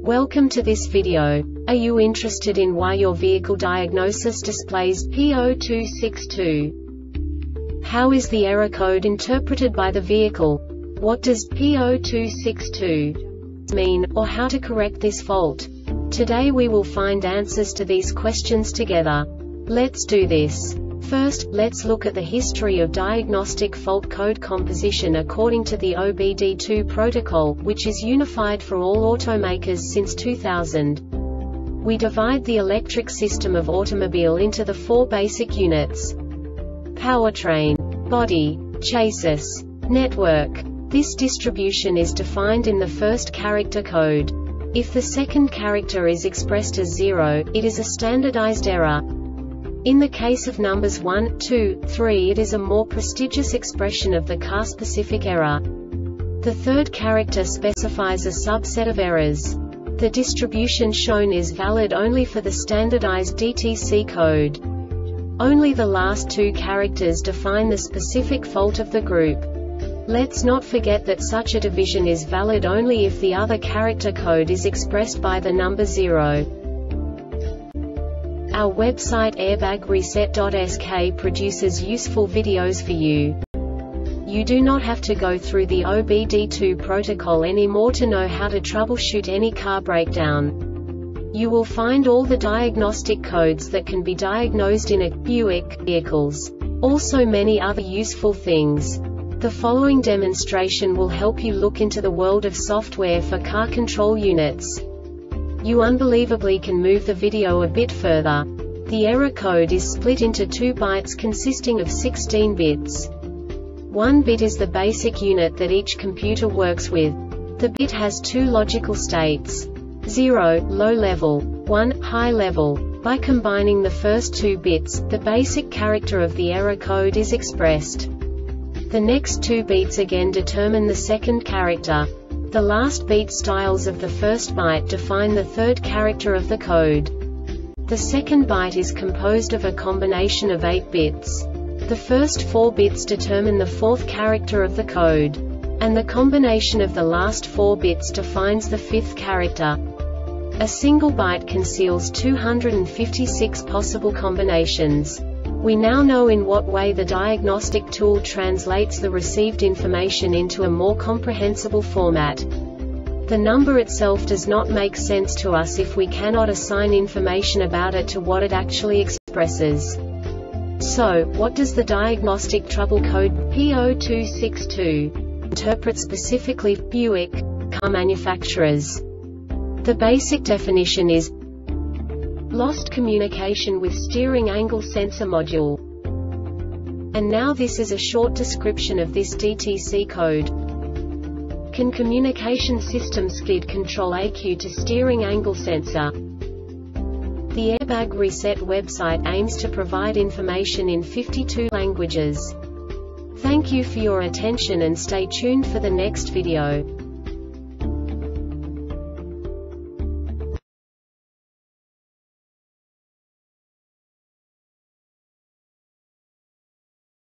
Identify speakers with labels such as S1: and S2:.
S1: Welcome to this video. Are you interested in why your vehicle diagnosis displays P0262? How is the error code interpreted by the vehicle? What does P0262 mean, or how to correct this fault? Today we will find answers to these questions together. Let's do this. First, let's look at the history of diagnostic fault code composition according to the OBD2 protocol, which is unified for all automakers since 2000. We divide the electric system of automobile into the four basic units: powertrain, body, chassis, network. This distribution is defined in the first character code. If the second character is expressed as 0, it is a standardized error. In the case of numbers 1, 2, 3, it is a more prestigious expression of the car-specific error. The third character specifies a subset of errors. The distribution shown is valid only for the standardized DTC code. Only the last two characters define the specific fault of the group. Let's not forget that such a division is valid only if the other character code is expressed by the number 0. Our website airbagreset.sk produces useful videos for you. You do not have to go through the OBD2 protocol anymore to know how to troubleshoot any car breakdown. You will find all the diagnostic codes that can be diagnosed in a Buick vehicles. Also many other useful things. The following demonstration will help you look into the world of software for car control units. You unbelievably can move the video a bit further. The error code is split into 2 bytes consisting of 16 bits. 1 bit is the basic unit that each computer works with. The bit has 2 logical states: 0, low level, 1, high level. By combining the first 2 bits, the basic character of the error code is expressed. The next 2 beats again determine the second character. The last beat styles of the first byte define the third character of the code. The second byte is composed of a combination of 8 bits. The first 4 bits determine the fourth character of the code. And the combination of the last 4 bits defines the fifth character. A single byte conceals 256 possible combinations. We now know in what way the diagnostic tool translates the received information into a more comprehensible format. The number itself does not make sense to us if we cannot assign information about it to what it actually expresses. So, what does the diagnostic trouble code P0262 interpret specifically for Buick car manufacturers? The basic definition is lost communication with steering angle sensor module. And now this is a short description of this DTC code. Can communication system SCID control AQ to steering angle sensor? The Airbag Reset website aims to provide information in 52 languages. Thank you for your attention and stay tuned for the next video.